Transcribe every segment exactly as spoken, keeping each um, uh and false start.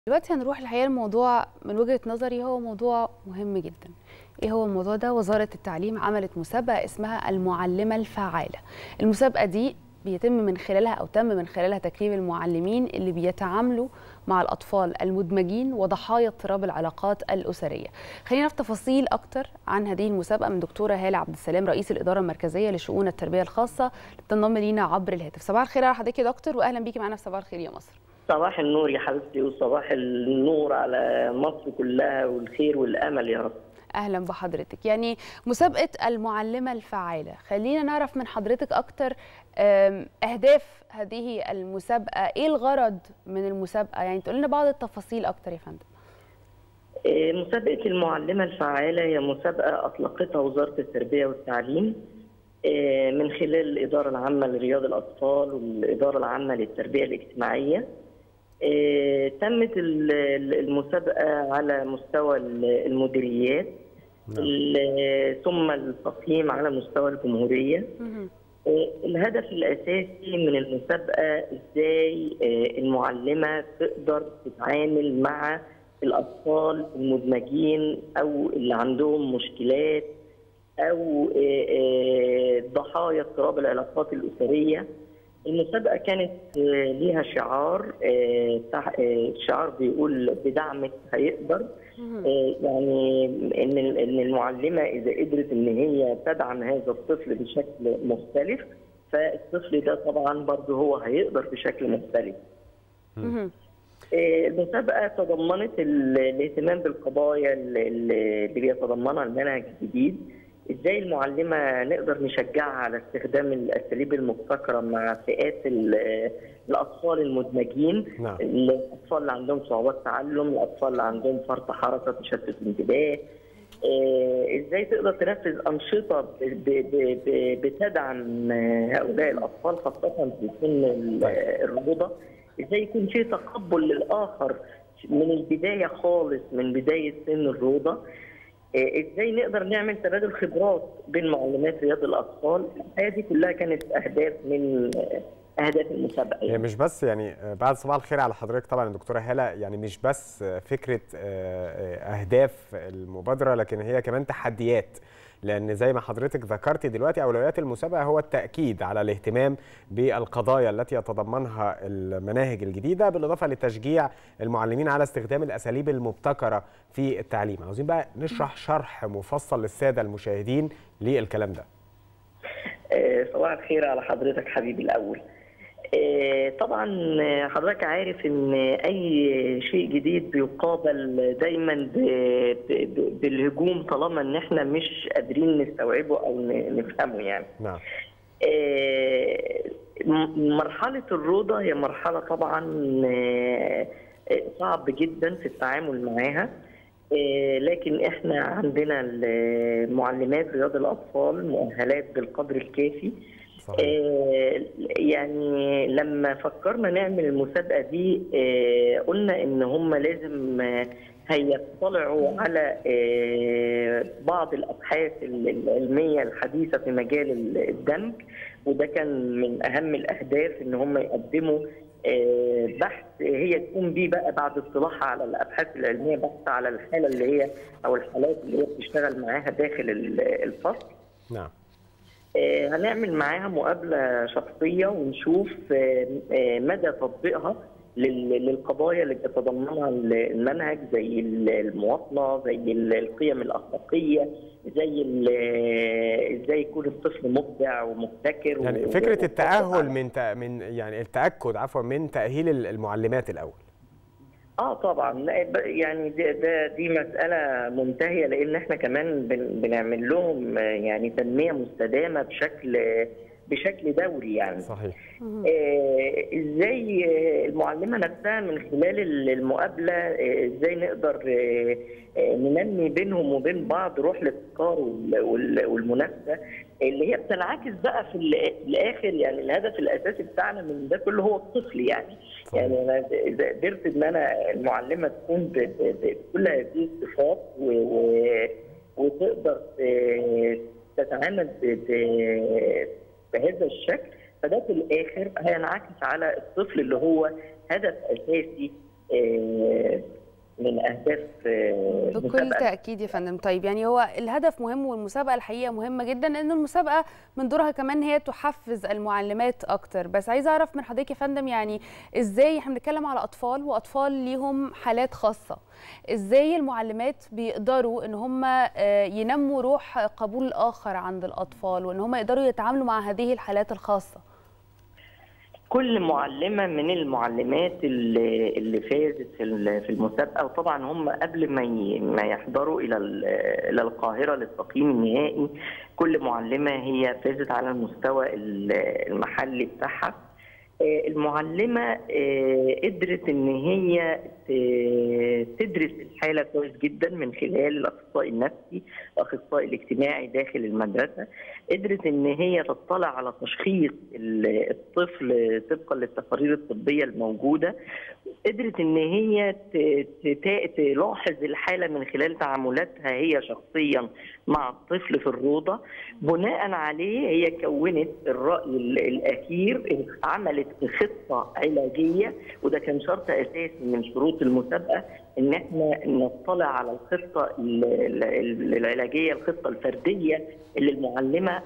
دلوقتي هنروح الحقيقه الموضوع من وجهة نظري هو موضوع مهم جدا. ايه هو الموضوع ده؟ وزارة التعليم عملت مسابقة اسمها المعلمة الفعالة. المسابقة دي بيتم من خلالها او تم من خلالها تكريم المعلمين اللي بيتعاملوا مع الاطفال المدمجين وضحايا اضطراب العلاقات الاسريه. خلينا في تفاصيل اكتر عن هذه المسابقه من دكتوره هاله عبد السلام رئيس الاداره المركزيه لشؤون التربيه الخاصه اللي بتنضم لينا عبر الهاتف. صباح الخير على حضرتك يا دكتور، واهلا بيكي معانا في صباح الخير يا مصر. صباح النور يا حبيبتي، وصباح النور على مصر كلها والخير والامل يا رب. اهلا بحضرتك. يعني مسابقه المعلمه الفعاله، خلينا نعرف من حضرتك اكتر اهداف هذه المسابقه، ايه الغرض من المسابقه؟ يعني تقول لنا بعض التفاصيل اكتر يا فندم. مسابقه المعلمه الفعاله هي مسابقه اطلقتها وزاره التربيه والتعليم من خلال الاداره العامه لرياض الاطفال والاداره العامه للتربيه الاجتماعيه. تمت المسابقة على مستوى المديريات ثم التقييم على مستوى الجمهورية. الهدف الأساسي من المسابقة إزاي المعلمة تقدر تتعامل مع الأطفال المدمجين أو اللي عندهم مشكلات أو ضحايا اضطراب العلاقات الأسرية. المسابقة كانت ليها شعار، شعار بيقول بدعمك هيقدر. يعني ان ان المعلمة اذا قدرت ان هي تدعم هذا الطفل بشكل مختلف، فالطفل ده طبعا برضه هو هيقدر بشكل مختلف. المسابقة تضمنت الاهتمام بالقضايا اللي بيتضمنها المنهج الجديد. ازاي المعلمه نقدر نشجعها على استخدام الاساليب المبتكره مع فئات الاطفال المدمجين. نعم. الاطفال اللي عندهم صعوبات تعلم، الاطفال اللي عندهم فرط حركه تشتت انتباه. ازاي تقدر تنفذ انشطه بتدعم هؤلاء الاطفال خاصه في سن الرضع. ازاي يكون في تقبل للاخر من البدايه خالص، من بدايه سن الرضع. ازاي نقدر نعمل تبادل خبرات بين معلمات رياض الاطفال. هذه كلها كانت اهداف من اهداف المسابقه. هي يعني مش بس يعني بعد صباح الخير على حضرتك طبعا يا دكتوره هاله، يعني مش بس فكره اهداف المبادره، لكن هي كمان تحديات، لان زي ما حضرتك ذكرتي دلوقتي اولويات المسابقه هو التاكيد على الاهتمام بالقضايا التي يتضمنها المناهج الجديده، بالاضافه لتشجيع المعلمين على استخدام الاساليب المبتكره في التعليم. عاوزين بقى نشرح شرح مفصل للساده المشاهدين للكلام ده. صباح الخير على حضرتك حبيبي الاول. طبعا حضرتك عارف ان اي شيء جديد بيقابل دايما بالهجوم طالما ان احنا مش قادرين نستوعبه او نفهمه يعني. نعم. مرحله الروضه هي مرحله طبعا صعب جدا في التعامل معاها، لكن احنا عندنا المعلمات رياض الاطفال مؤهلات بالقدر الكافي. آه يعني لما فكرنا نعمل المسابقه دي آه قلنا ان هم لازم آه هيطلعوا على آه بعض الابحاث العلميه الحديثه في مجال الدمج، وده كان من اهم الاهداف ان هم يقدموا آه بحث هي تقوم بيه بقى بعد اطلاعها على الابحاث العلميه، بحث على الحاله اللي هي او الحالات اللي هي بتشتغل معاها داخل الفصل. نعم. هنعمل معاها مقابلة شخصية ونشوف مدى تطبيقها للقضايا اللي بتتضمنها المنهج، زي المواطنة، زي القيم الأخلاقية، زي ازاي يكون الطفل مبدع ومبتكر. يعني فكرة التأهل من من يعني التأكد عفوا من تأهيل المعلمات الأول. اه طبعا، يعني ده, ده دي مساله منتهيه، لان احنا كمان بن بنعمل لهم يعني تنميه مستدامه بشكل بشكل دوري يعني. صحيح. آه ازاي المعلمه نفسها من خلال المقابله آه ازاي نقدر آه ننمي بينهم وبين بعض روح الابتكار والمنافسه اللي هي بتنعكس بقى في الاخر. يعني الهدف الاساسي بتاعنا من ده كله هو الطفل يعني. صحيح. يعني انا اذا قدرت ان انا المعلمه تكون بكل هذه الصفات وتقدر تتعامل بهذا الشكل، فده في الاخر هينعكس على الطفل اللي هو هدف اساسي من اهداف بكل تاكيد يا فندم. طيب يعني هو الهدف مهم والمسابقه الحقيقه مهمه جدا، لان المسابقه من دورها كمان هي تحفز المعلمات اكتر. بس عايزه اعرف من حضرتك يا فندم، يعني ازاي احنا بنتكلم على اطفال واطفال ليهم حالات خاصه، ازاي المعلمات بيقدروا ان هم ينموا روح قبول الاخر عند الاطفال، وان هم يقدروا يتعاملوا مع هذه الحالات الخاصه؟ كل معلمة من المعلمات اللي, اللي فازت في المسابقة، وطبعا هم قبل ما ما يحضروا إلى إلى القاهرة للتقييم النهائي، كل معلمة هي فازت على المستوى المحلي بتاعها. المعلمة قدرت إن هي تدرس الحالة كويس جدا من خلال الأخصائي النفسي والأخصائي الاجتماعي داخل المدرسة. قدرت إن هي تطلع على تشخيص الطفل طبقا للتقارير الطبية الموجودة. قدرت إن هي تلاحظ الحالة من خلال تعاملاتها هي شخصيا مع الطفل في الروضة. بناء عليه هي كونت الرأي الأخير، عملت خطة علاجية، وده كان شرط أساسي من شروط المسابقة، إن احنا نطلع على الخطة العلاجية، الخطة الفردية اللي المعلمة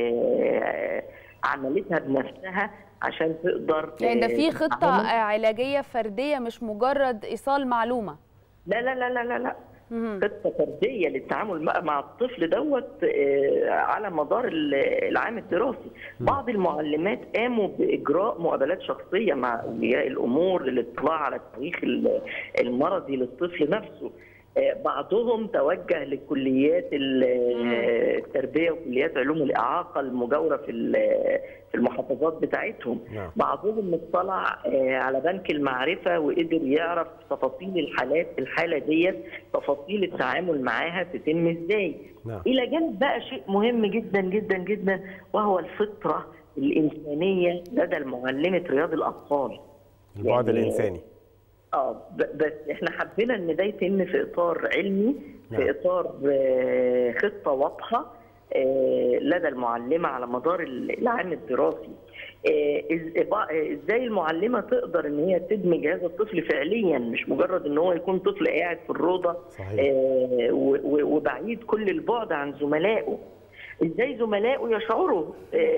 عملتها بنفسها عشان تقدر. يعني ده في خطة علاجية فردية، مش مجرد إيصال معلومة؟ لا لا لا لا لا خطة فردية للتعامل مع الطفل دوت على مدار العام الدراسي. بعض المعلمات قاموا بإجراء مقابلات شخصية مع أولياء الأمور للاطلاع على التاريخ المرضي للطفل نفسه. بعضهم توجه لكليات التربية وكليات علوم الإعاقة المجاورة في في المحافظات بتاعتهم. بعضهم اطلع على بنك المعرفة وقدر يعرف تفاصيل الحالات الحالة ديت، تفاصيل التعامل معاها تتم ازاي. إلى جانب بقى شيء مهم جدا جدا جدا، وهو الفطرة الإنسانية لدى المعلمة رياض الأطفال. البعد يعني الإنساني. اه بس احنا حبينا ان ده يتم في اطار علمي، في اطار خطه واضحه لدى المعلمه على مدار العام الدراسي. ازاي المعلمه تقدر ان هي تدمج هذا الطفل فعليا، مش مجرد ان هو يكون طفل قاعد في الروضه وبعيد كل البعد عن زملائه. ازاي زملائه يشعروا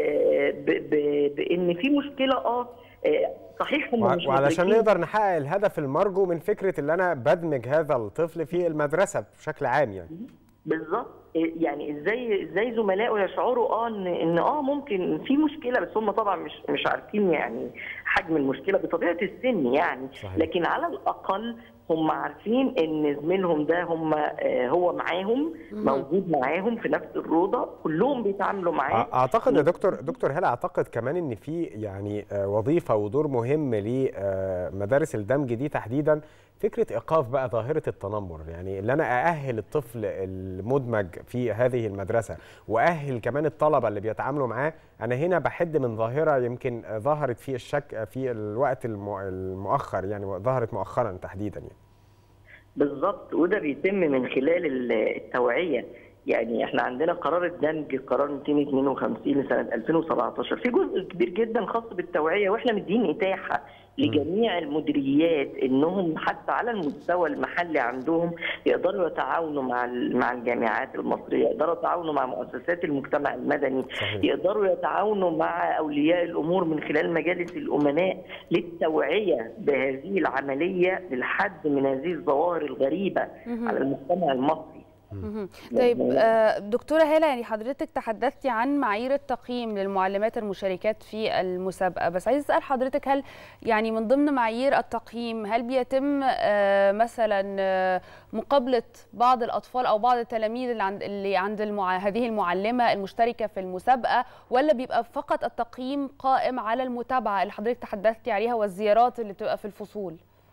بان في مشكله اه صحيح هم مش وعلشان نقدر نحقق الهدف المرجو من فكره ان انا بدمج هذا الطفل في المدرسه بشكل عام. يعني بالظبط، يعني ازاي ازاي زملائه يشعروا اه ان ان اه ممكن في مشكله، بس هم طبعا مش مش عارفين يعني حجم المشكله بطبيعه السن يعني. صحيح. لكن على الاقل هم عارفين ان زميلهم ده هم هو معاهم، موجود معاهم في نفس الروضه، كلهم بيتعاملوا معاه. اعتقد يا دكتور دكتور هلا، اعتقد كمان ان في يعني وظيفه ودور مهم لمدارس الدمج دي تحديدا، فكره ايقاف بقى ظاهره التنمر. يعني اللي انا ااهل الطفل المدمج في هذه المدرسه واهل كمان الطلبه اللي بيتعاملوا معاه، انا هنا بحد من ظاهره يمكن ظهرت في الشك في الوقت المؤخر، يعني ظهرت مؤخرا تحديدا. يعني بالظبط، وده بيتم من خلال التوعيه. يعني احنا عندنا قرار الدمج، قرار مئتين واثنين وخمسين لسنه ألفين وسبعطاشر، في جزء كبير جدا خاص بالتوعيه، واحنا مدين اتاحه لجميع المديريات انهم حتى على المستوى المحلي عندهم يقدروا يتعاونوا مع مع الجامعات المصريه، يقدروا يتعاونوا مع مؤسسات المجتمع المدني. صحيح. يقدروا يتعاونوا مع اولياء الامور من خلال مجالس الامناء للتوعيه بهذه العمليه للحد من هذه الظواهر الغريبه على المجتمع المصري. طيب دكتورة هالة، يعني حضرتك تحدثتي عن معايير التقييم للمعلمات المشاركات في المسابقة، بس عايز أسأل حضرتك، هل يعني من ضمن معايير التقييم هل بيتم مثلا مقابلة بعض الأطفال أو بعض التلاميذ اللي عند اللي عند المع... هذه المعلمة المشتركة في المسابقة، ولا بيبقى فقط التقييم قائم على المتابعة اللي حضرتك تحدثتي عليها والزيارات اللي بتبقى في الفصول؟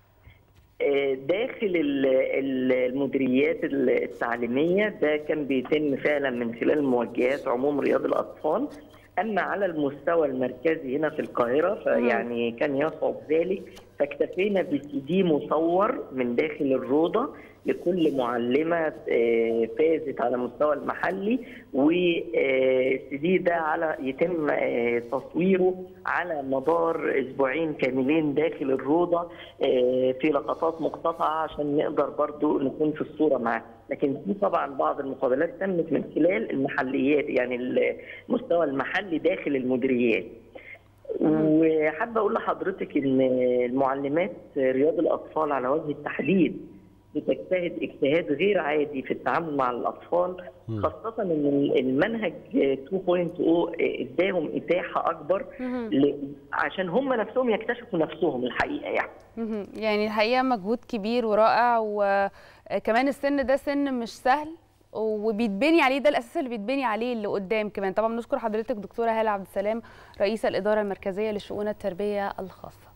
داخل المديريات التعليمية ده كان بيتم فعلا من خلال موجهات عموم رياض الأطفال. أما على المستوى المركزي هنا في القاهرة فيعني كان يصعب ذلك فاكتفينا بسي دي مصور من داخل الروضه لكل معلمه فازت على مستوى المحلي، والسي دي ده على يتم تصويره على مدار اسبوعين كاملين داخل الروضه في لقطات مقتطعه عشان نقدر برضو نكون في الصوره معاه. لكن في طبعا بعض المقابلات تمت من خلال المحليات، يعني المستوى المحلي داخل المديريات. وحابه اقول لحضرتك ان المعلمات رياض الاطفال على وجه التحديد بتجتهد اجتهاد غير عادي في التعامل مع الاطفال، خاصه ان المنهج تو بوينت او اداهم اتاحه اكبر عشان هم نفسهم يكتشفوا نفسهم الحقيقه. يعني يعني الحقيقه مجهود كبير ورائع، وكمان السن ده سن مش سهل وبيتبني عليه، ده الاساس اللي بيتبني عليه اللي قدام كمان. طبعا بنشكر حضرتك دكتوره هاله عبد السلام رئيسه الاداره المركزيه لشؤون التربيه الخاصه.